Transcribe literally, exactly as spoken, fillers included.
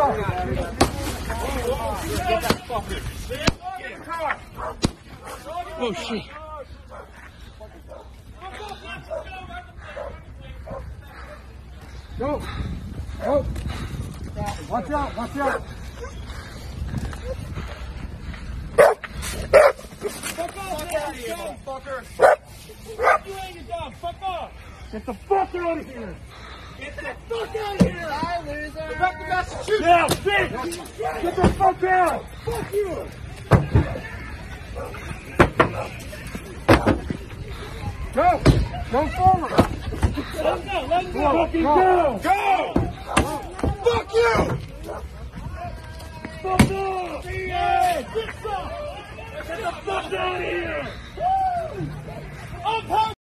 go. Get that fucker. Oh shit. Go. Go. Watch out, watch out. Fuck off, out of here, motherfucker. You ain't your dog. Fuck off. Get the fuck out of here. Get the fuck out of here. Bye, loser. Go back to Massachusetts. Yeah, bitch. Get the fuck out. Fuck you. Go. Go forward. Let him go. Let him go. Fucking go. Go. Fuck you. Fuck off. Yeah. Get some. Get the fuck out of here. Woo. I'm